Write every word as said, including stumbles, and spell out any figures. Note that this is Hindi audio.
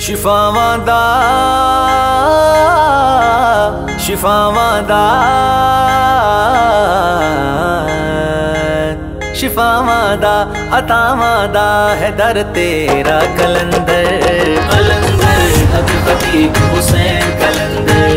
शिफावां दा शिफावां दा शिफावां दा अतावां दा है दर तेरा कलंदर कलंदर अब्दुल हुसैन कलंदर।